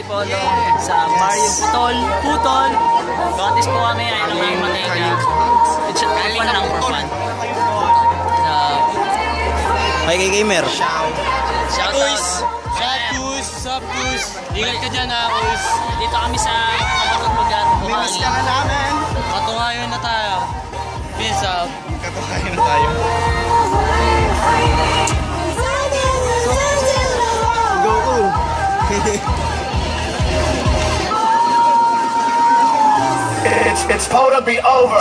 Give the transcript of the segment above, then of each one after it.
Antipolo sa Mario Putol. Contest po kami ay ng mga manega. It's a fun lang for fun. Hi kay Gamer. Shout out. Sapus. Ingat ka dyan ha, Us. Dito kami sa Kapatulbagan. Mimas ka na namin. Katuhayon na tayo. Peace out. Katuhayon na tayo. Go. It's supposed to be over.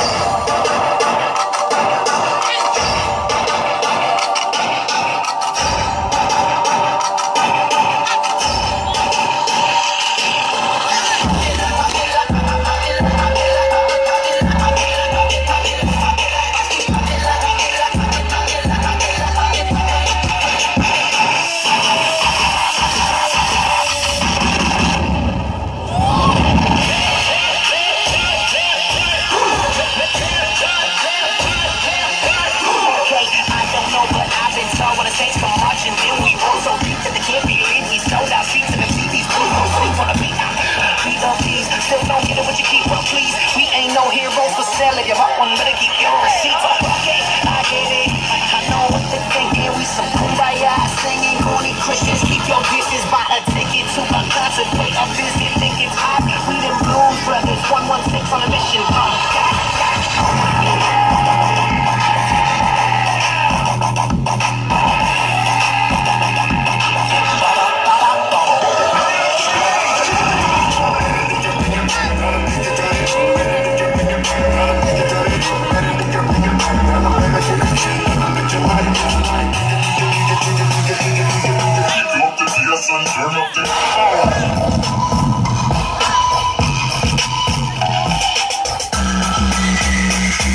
Still don't get it what you keep, well please. We ain't no heroes for selling. You might want to better keep your receipts. Okay, I get it. I know what they're thinking. We some kumbaya singing. Horny Christians, keep your dishes. Buy a ticket to a concert. Wait a visit. Think it's hot. We them Blues Brothers. 116 on a mission.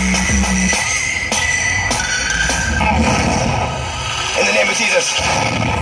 In the name of Jesus.